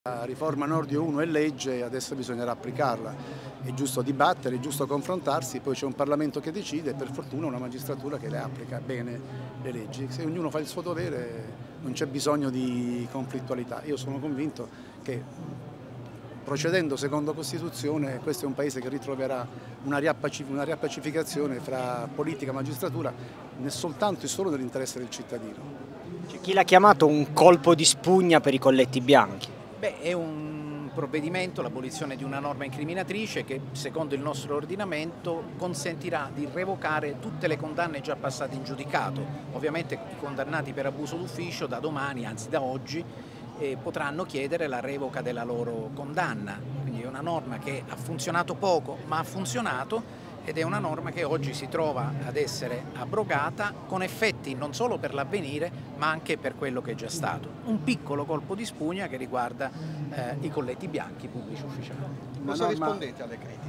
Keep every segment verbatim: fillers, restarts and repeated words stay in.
La riforma Nordio uno è legge, adesso bisognerà applicarla, è giusto dibattere, è giusto confrontarsi, poi c'è un Parlamento che decide e per fortuna una magistratura che le applica bene le leggi. Se ognuno fa il suo dovere non c'è bisogno di conflittualità. Io sono convinto che procedendo secondo Costituzione questo è un Paese che ritroverà una riappacificazione fra politica e magistratura né soltanto e solo nell'interesse del cittadino. C'è chi l'ha chiamato un colpo di spugna per i colletti bianchi. Beh, è un provvedimento, l'abolizione di una norma incriminatrice che secondo il nostro ordinamento consentirà di revocare tutte le condanne già passate in giudicato. Ovviamente i condannati per abuso d'ufficio da domani, anzi da oggi, eh, potranno chiedere la revoca della loro condanna. Quindi è una norma che ha funzionato poco, ma ha funzionato ed è una norma che oggi si trova ad essere abrogata con effetti non solo per l'avvenire ma anche per quello che è già stato. Un piccolo colpo di spugna che riguarda eh, i colletti bianchi pubblici ufficiali. Cosa rispondete alle critiche?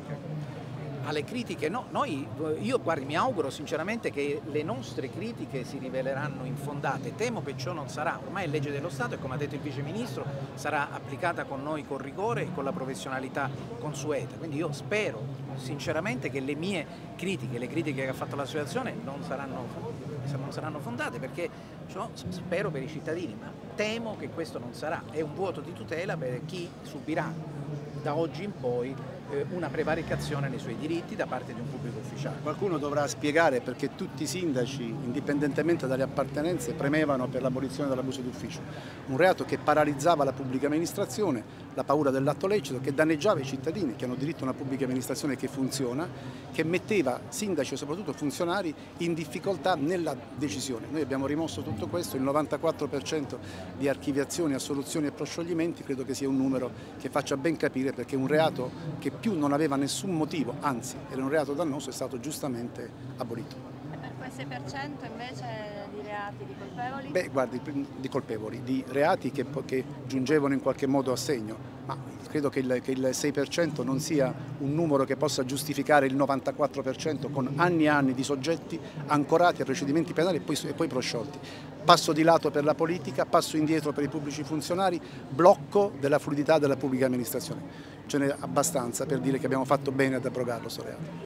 Alle critiche no, noi, io guardi, mi auguro sinceramente che le nostre critiche si riveleranno infondate, temo che ciò non sarà, ormai è legge dello Stato e come ha detto il Vice Ministro sarà applicata con noi con rigore e con la professionalità consueta, quindi io spero sinceramente che le mie critiche, le critiche che ha fatto l'associazione non saranno, non saranno fondate perché ciò spero per i cittadini, ma temo che questo non sarà, è un vuoto di tutela per chi subirà da oggi in poi una prevaricazione nei suoi diritti da parte di un pubblico ufficiale. Qualcuno dovrà spiegare perché tutti i sindaci, indipendentemente dalle appartenenze, premevano per l'abolizione dell'abuso d'ufficio. Un reato che paralizzava la pubblica amministrazione, la paura dell'atto lecito, che danneggiava i cittadini che hanno diritto a una pubblica amministrazione che funziona, che metteva sindaci e soprattutto funzionari in difficoltà nella decisione. Noi abbiamo rimosso tutto questo, il novantaquattro per cento di archiviazioni, assoluzioni e proscioglimenti, credo che sia un numero che faccia ben capire perché un reato che più non aveva nessun motivo, anzi era un reato dannoso, è stato giustamente abolito. E per quel sei per cento invece di reati di colpevoli? Beh, guardi, di colpevoli, di reati che, che giungevano in qualche modo a segno, ma credo che il, che il sei per cento non sia un numero che possa giustificare il novantaquattro per cento con anni e anni di soggetti ancorati a procedimenti penali e poi, e poi prosciolti. Passo di lato per la politica, passo indietro per i pubblici funzionari, blocco della fluidità della pubblica amministrazione. Ce n'è abbastanza per dire che abbiamo fatto bene ad abrogarlo sto reato.